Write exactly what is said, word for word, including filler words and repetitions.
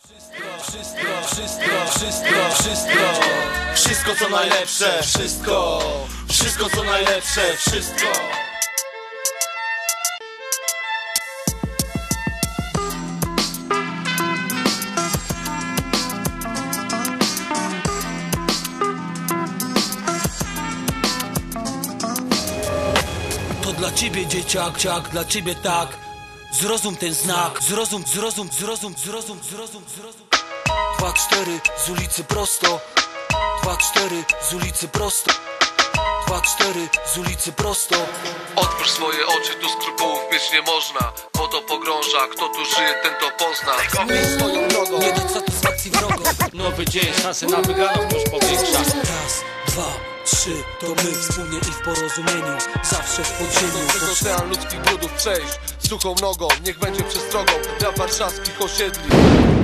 Wszystko, wszystko, wszystko, wszystko, wszystko co najlepsze, wszystko, wszystko co najlepsze, wszystko. To dla ciebie dzieciak, ciak, dla ciebie tak. Zrozum ten znak, zrozum, zrozum, zrozum, zrozum, zrozum, zrozum. Dwa, cztery, z ulicy prosto. Dwa, cztery, z ulicy prosto. Dwa, cztery, z ulicy prosto. Otwórz swoje oczy, tu skrupułów mieć nie można. Bo to pogrąża, kto tu żyje, ten to pozna. Swoją drogą, nie dać satysfakcji wrogom. Nowy dzień, szanse na wygraną wciąż powiększa. Raz, dwa, trzy, to my wspólnie i w porozumieniu. Zawsze w podziemiu. Przez ocean ludzkich brudów przejść suchą nogą, niech będzie przestrogą dla warszawskich osiedli.